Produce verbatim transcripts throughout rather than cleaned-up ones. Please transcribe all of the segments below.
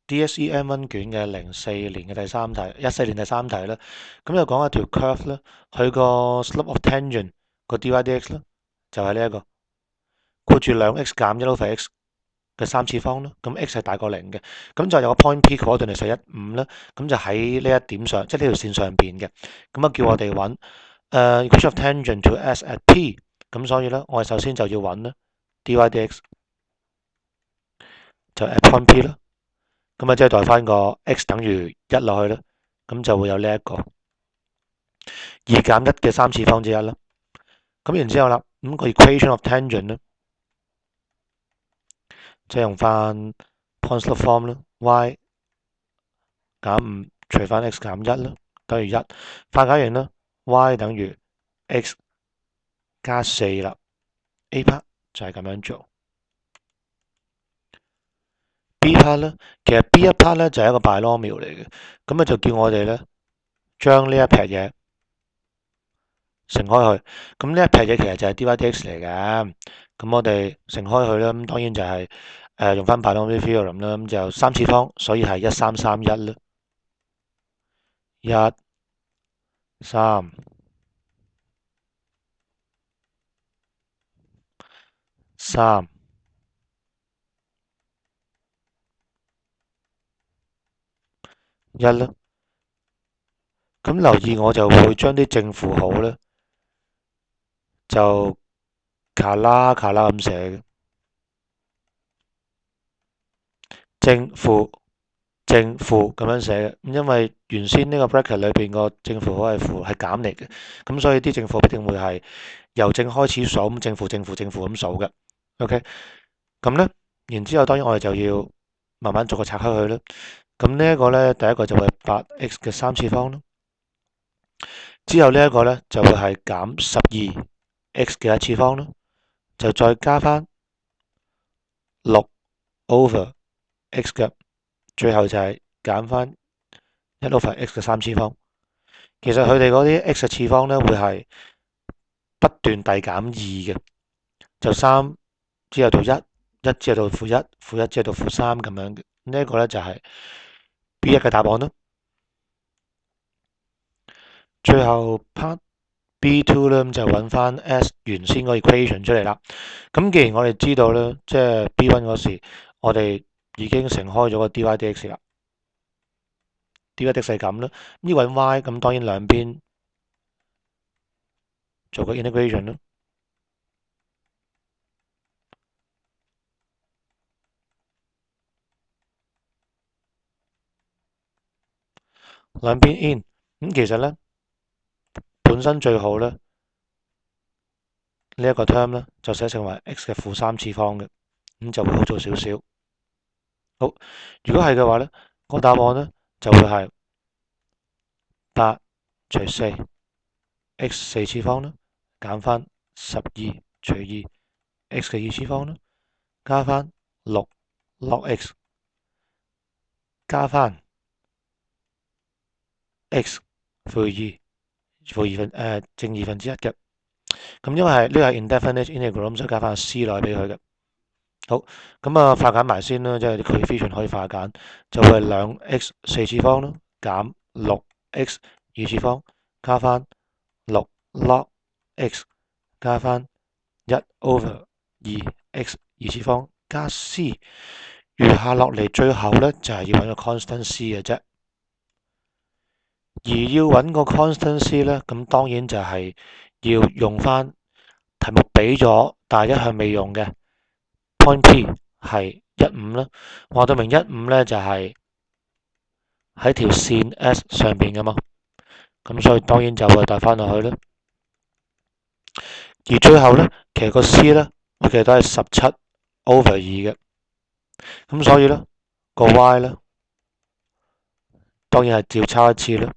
D S E M 溫卷嘅零四年嘅第三題，一四年第三題啦。咁就講一條 curve 咧，佢個 slope of tangent 個 dy dx 咧，就係呢一個括住兩 x 減一 over x 嘅三次方啦。咁 x 係大過零嘅，咁就有個 point P coordinate係一五啦。咁就喺呢一點上，即係呢條線上邊嘅。咁啊叫我哋揾誒 equation of tangent to s at P。咁所以咧，我哋首先就要揾咧 dy dx 就 at point P 啦。咁啊，即係代翻個 x 等於一落去啦，咁就會有呢一個二減一嘅三次方之一啦。咁然之後啦，咁個 equation of tangent 咧，即係用翻 Poinsot form 啦 ，y 減五除翻 x 減一啦，等於一。化解完啦 ，y 等於 x 加四啦。A part 就係咁樣做。B part 咧，其實 B 一 part 咧就係一個 binomial 嚟嘅，咁啊就叫我哋咧將呢一撇嘢乘開去，咁呢一撇嘢其實就係 dy dx 嚟嘅，咁我哋乘開去啦，咁當然就係誒用翻 binomial theorem 啦，咁就三次方，所以係一三三一啦，一三三一啦。咁留意我就會將啲正負號咧就卡啦卡啦咁寫嘅，正負正負咁樣寫嘅，咁因為原先呢個 bracket 裏邊個正負號係負係減嚟嘅，咁所以啲正負必定會係由正開始數，咁正負正負正負咁數嘅。OK，咁咧，然之後當然我哋就要慢慢逐個拆開佢啦。咁呢一個咧，第一個就會係八 x 嘅三次方啦。之後呢一個咧就會係減十二 x 嘅一次方啦，就再加翻六 over x 嘅，最後就係減翻一 over x 嘅三次方。其實佢哋嗰啲 x 嘅次方咧會係不斷遞減二嘅，就三之後到一，一之後到負一，負一之後到負三咁樣嘅。呢一個咧就係 B 一 嘅答案啦。最後 part B two 咧，咁就揾翻 S 原先個 equation 出嚟啦。咁既然我哋知道咧，即係 B one 嗰時，我哋已經乘開咗個 dy dx 啦。dy dx 係咁啦，呢揾 y，咁當然兩邊做個 integration 啦。兩邊 in，咁其實咧本身最好咧呢一個 term 咧就寫成為 x 嘅負三次方嘅，咁就會好做少少。好，如果係嘅話咧，個答案咧就會係八除四 x 四次方啦，減翻十二除二 x 嘅二次方啦，加翻六 log x， 加翻 x 負二負二分誒、呃、正二分之一嘅。咁因為係呢個係 indefinite integral，咁所以加翻 c 落去俾佢嘅。好，咁啊化簡埋先啦，即係啲 coefficient 可以化簡，就會係兩 x 四次方啦，減六 x 二次方，加翻六 log x， 加翻一 over 二 x 二次方加 c， 餘下落嚟最後咧就係要揾個 constant c 嘅啫。而要揾個 constant c 咧，咁當然就係要用翻題目俾咗，但係一向未用嘅 point P 係一五啦。話到明一五咧就係喺條線 S 上邊噶嘛，咁所以當然就會帶翻落去啦。而最後咧，其實個 c 咧，我其實都係十七 over 二嘅，咁所以咧個 y 咧，當然係照抄一次啦。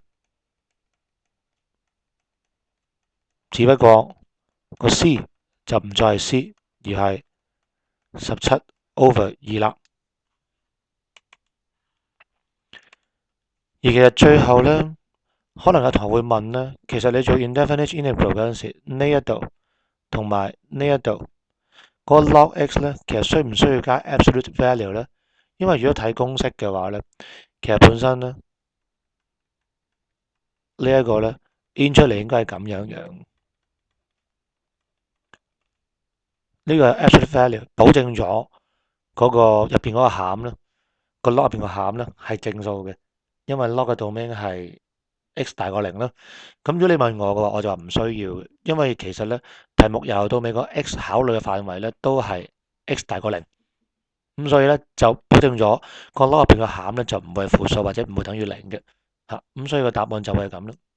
只不過個 c 就唔再係 c， 而係十七 over 二啦。而其實最後咧，可能有同學會問咧，其實你做 indefinite integral 嗰陣時，呢一度同埋呢一度嗰個 log x 咧，其實需唔需要加 absolute value 咧？ 因為如果睇公式嘅話咧，其實本身咧呢一個咧 in 出嚟應該係咁樣樣，呢個係 absolute value 保證咗嗰個入邊嗰個餡咧，個 log 入邊個餡咧係正數嘅，因為 log 嘅 domain 係 x 大過零啦。咁如果你問我嘅話，我就話唔需要嘅，因為其實咧題目由頭到尾個 x 考慮嘅範圍咧都係 x 大過零，咁所以咧就保證咗個 log 入邊個餡咧就唔會係負數或者唔會等於零嘅嚇，咁所以個答案就會係咁啦。